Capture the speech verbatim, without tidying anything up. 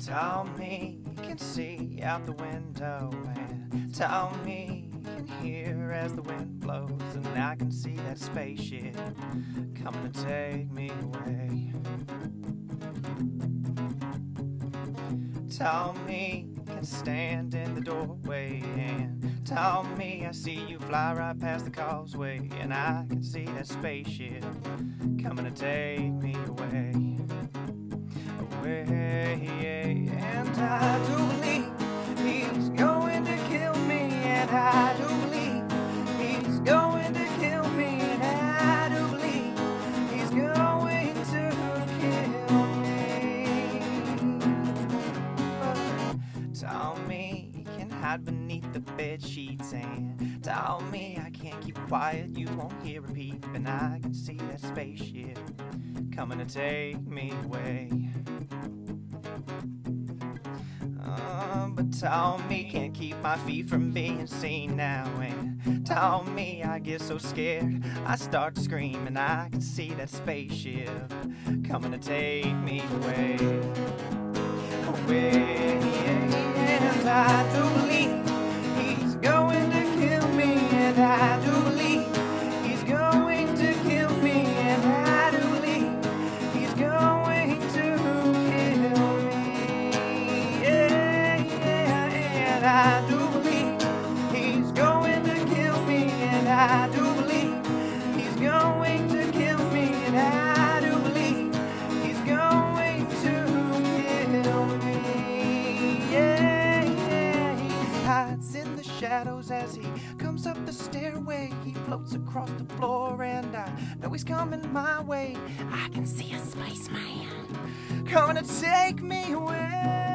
Tell me you can see out the window, and tell me you can hear as the wind blows, and I can see that spaceship coming to take me away. Tell me you can stand in the doorway, and tell me I see you fly right past the causeway, and I can see that spaceship coming to take me away. Away, and I do believe he's going to kill me, and I do believe he's going to kill me, and I do believe he's going to kill me. Tell me you can hide beneath the bed sheets, and tell me I can't keep quiet, you won't hear a peep, and I can see that spaceship coming to take me away. Uh, but tell me can't keep my feet from being seen now, and tell me I get so scared I start to scream, and I can see that spaceship coming to take me away. Away, and I do believe he's going to kill me, and I do believe he's going to kill me, and I do believe he's going to kill me. Yeah, yeah, and I do believe he's going to kill me, and I do believe he's going to kill me, and I do believe he's going to kill me. Yeah, yeah, he hides in the shadows as he comes up the stairway. He floats across the floor, and I know he's coming my way. I can see a spaceman coming to take me away.